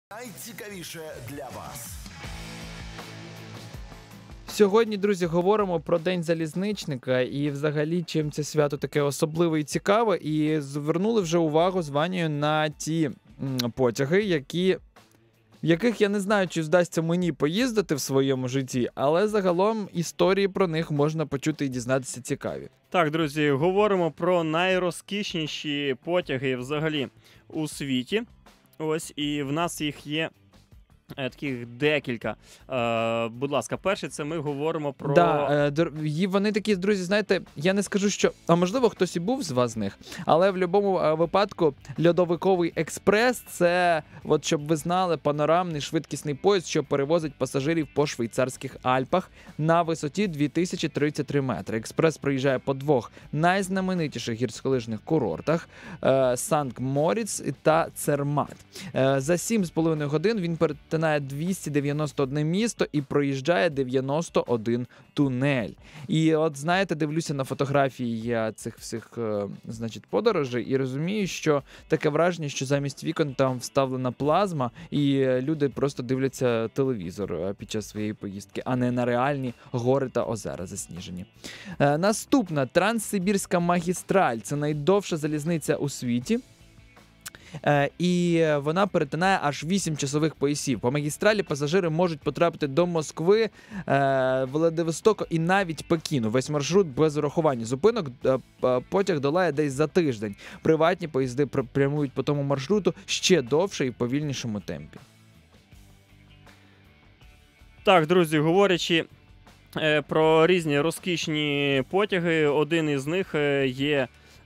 Найцікавіше для вас. Сьогодні, друзі, говоримо про День залізничника і взагалі чим це свято таке особливе і цікаве. І звернули вже увагу з Ванією на ті потяги, в яких я не знаю, чи вдасться мені поїздити в своєму житті, але загалом історії про них можна почути і дізнатися цікаві. Так, друзі, говоримо про найрозкішніші потяги взагалі у світі. Ось, і в нас їх є таких декілька. Будь ласка, перше, це ми говоримо про... Вони такі, друзі, знаєте, я не скажу, що... А можливо, хтось і був з вас з них, але в будь-якому випадку льодовиковий експрес – це, от щоб ви знали, панорамний швидкісний поїзд, що перевозить пасажирів по швейцарських Альпах на висоті 2033 метри. Експрес проїжджає по двох найзнаменитіших гірськолижних курортах – Санкт-Моріц та Цермат. За 7,5 годин він перетинає 291 місто і проїжджає 91 тунель. І от, знаєте, дивлюся на фотографії цих всіх, подорожей і розумію, що таке враження, що замість вікон там вставлена плазма і люди просто дивляться телевізор під час своєї поїздки, а не на реальні гори та озера засніжені. Наступна – Транссибірська магістраль. Це найдовша залізниця у світі. І вона перетинає аж 8 часових поясів. По магістралі пасажири можуть потрапити до Москви, Владивостока і навіть Пекіну. Весь маршрут без урахування зупинок потяг долає десь за тиждень. Приватні поїзди прямують по тому маршруту ще довше і в повільнішому темпі. Так, друзі, говорячи про різні розкішні потяги, один із них є...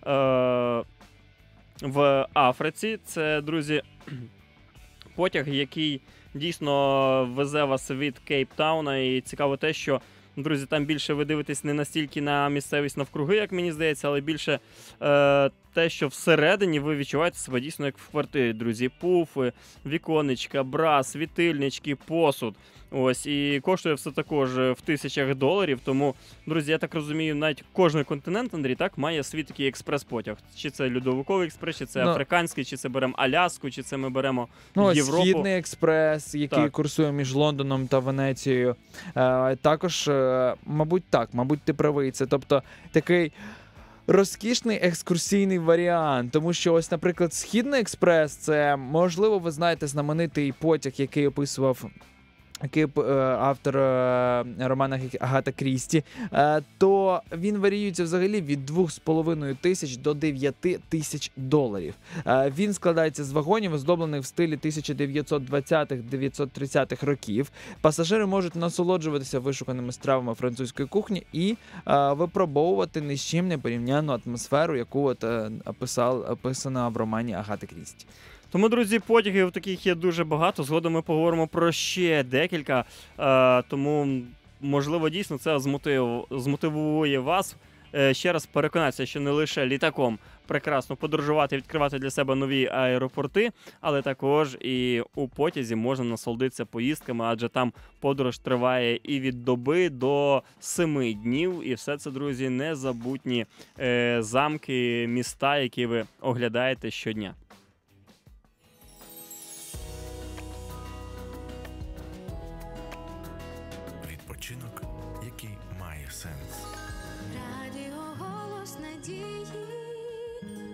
в Африці. Це, друзі, потяг, який дійсно везе вас від Кейптауна. І цікаво те, що, друзі, там більше ви дивитесь не настільки на місцевість навкруги, як мені здається, але більше те, що всередині ви відчуваєте себе дійсно як в квартирі, друзі. Пуфи, віконечка, бра, світильнички, посуд. Ось, і коштує все також в $1000. Тому, друзі, я так розумію, навіть кожен континент, Андрій, так, має свій такий експрес-потяг. Чи це льодовиковий експрес, чи це африканський, чи це беремо Аляску, чи це ми беремо Європу. Східний експрес, який курсує між Лондоном та Венецією. Також, мабуть, ти правий. Це, тобто, такий... розкішний екскурсійний варіант, тому що ось, наприклад, Східний експрес – це, можливо, ви знаєте, знаменитий потяг, який описував автор романа Агата Крісті, то він варіюється взагалі від $2500 до $9000. Він складається з вагонів, оздоблених в стилі 1920-1930-х років. Пасажири можуть насолоджуватися вишуканими стравами французької кухні і випробовувати ні з чим не порівняну атмосферу, яку описана в романі Агати Крісті. Тому, друзі, потягів таких є дуже багато. Згодом ми поговоримо про ще декілька. Тому, можливо, дійсно це змотивує вас ще раз переконатися, що не лише літаком прекрасно подорожувати і відкривати для себе нові аеропорти, але також і у потязі можна насолодитися поїздками, адже там подорож триває і від доби до 7 днів. І все це, друзі, незабутні замки, міста, які ви оглядаєте щодня. Відпочинок, який має сенс. Радіо «Голос надії».